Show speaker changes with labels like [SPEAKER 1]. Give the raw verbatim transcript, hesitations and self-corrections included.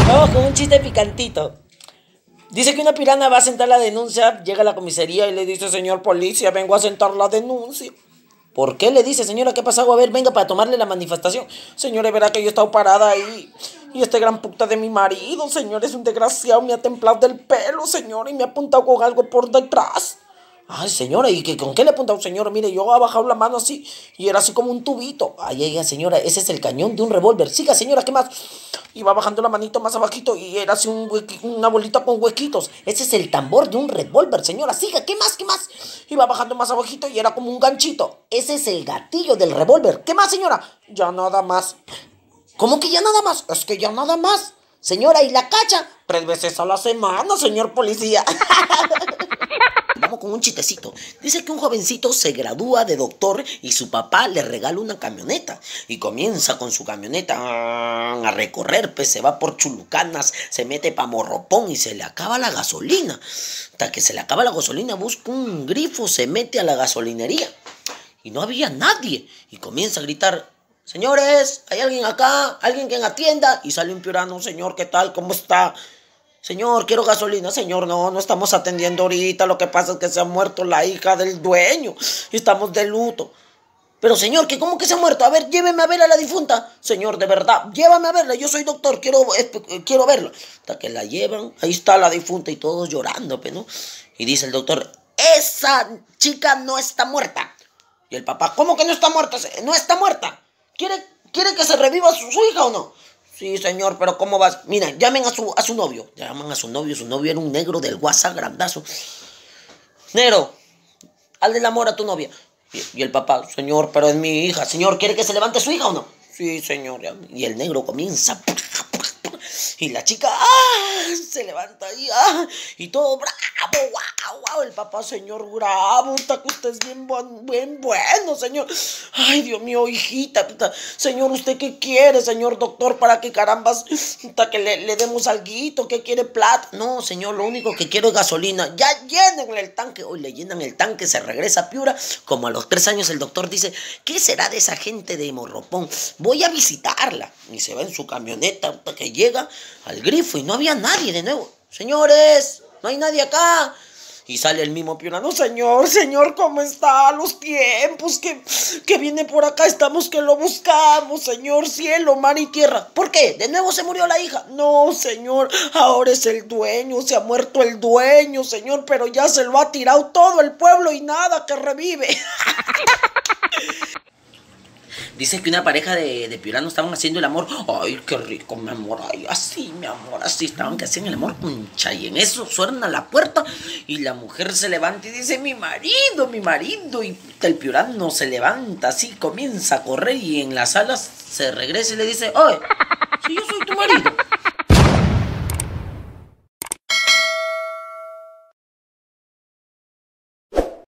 [SPEAKER 1] Vamos con un chiste picantito. Dice que una pirana va a sentar la denuncia, llega a la comisaría y le dice: señor policía, vengo a sentar la denuncia. ¿Por qué? Le dice: señora, ¿qué ha pasado? A ver, venga para tomarle la manifestación. Señora, verá que yo he estado parada ahí. Y este gran puta de mi marido, señor, es un desgraciado, me ha templado del pelo, señor, y me ha apuntado con algo por detrás. Ay, señora, ¿y qué, con qué le ha apuntado, señora? Mire, yo he bajado la mano así y era así como un tubito. Ay, ay, ay, señora, ese es el cañón de un revólver. Siga, señora, ¿qué más? Iba bajando la manito más abajito y era así un huequi, una bolita con huequitos. Ese es el tambor de un revólver, señora. Siga, ¿qué más, qué más? Iba bajando más abajito y era como un ganchito. Ese es el gatillo del revólver. ¿Qué más, señora? Ya nada más. ¿Cómo que ya nada más? Es que ya nada más. Señora, ¿y la cacha? Tres veces a la semana, señor policía. Vamos con un chistecito. Dice que un jovencito se gradúa de doctor y su papá le regala una camioneta. Y comienza con su camioneta a recorrer, pues se va por Chulucanas, se mete pa' Morropón y se le acaba la gasolina. Hasta que se le acaba la gasolina, busca un grifo, se mete a la gasolinería. Y no había nadie. Y comienza a gritar: señores, ¿hay alguien acá? ¿Alguien que atienda? Y sale un piurano: señor, ¿qué tal? ¿Cómo está? Señor, quiero gasolina. Señor, no, no estamos atendiendo ahorita. Lo que pasa es que se ha muerto la hija del dueño y estamos de luto. Pero señor, ¿qué, ¿cómo que se ha muerto? A ver, lléveme a ver a la difunta. Señor, de verdad, llévame a verla. Yo soy doctor, quiero, eh, quiero verla. Hasta que la llevan, ahí está la difunta y todos llorando, ¿no? Y dice el doctor: esa chica no está muerta. Y el papá: ¿cómo que no está muerta? No está muerta. ¿Quiere, quiere que se reviva su, su hija o no? Sí, señor, pero ¿cómo vas? Mira, llamen a su, a su novio. Llaman a su novio. Su novio era un negro del WhatsApp grandazo. Negro, hazle el amor a tu novia. Y, y el papá: señor, pero es mi hija. Señor, ¿quiere que se levante su hija o no? Sí, señor. Y el negro comienza. Y la chica ¡ah! Se levanta ahí ¡ah! Y todo bravo, wow, wow. El papá: señor, bravo, está que usted es bien, buen, bien bueno, señor. Ay, Dios mío, hijita, puta. Señor, ¿usted qué quiere, señor doctor? Para que carambas, hasta que le, le demos alguito. ¿Qué quiere, plata? No, señor, lo único que quiero es gasolina. Ya llénenle el tanque. Hoy le llenan el tanque, se regresa a Piura. Como a los tres años el doctor dice: ¿qué será de esa gente de Morropón? Voy a visitarla. Y se va en su camioneta hasta que llega al grifo y no había nadie de nuevo. Señores, no hay nadie acá. Y sale el mismo piurano: señor, señor, ¿cómo está? Los tiempos que, que viene por acá, estamos que lo buscamos, señor, cielo, mar y tierra. ¿Por qué? ¿De nuevo se murió la hija? No, señor, ahora es el dueño, se ha muerto el dueño, señor, pero ya se lo ha tirado todo el pueblo y nada que revive. Dice que una pareja de, de piuranos estaban haciendo el amor. Ay, qué rico, mi amor. Ay, así, mi amor, así. Estaban que hacían el amor con chay. En eso suenan a la puerta y la mujer se levanta y dice: mi marido, mi marido. Y el piurano se levanta así, comienza a correr y en la sala se regresa y le dice: oye, si yo soy tu marido.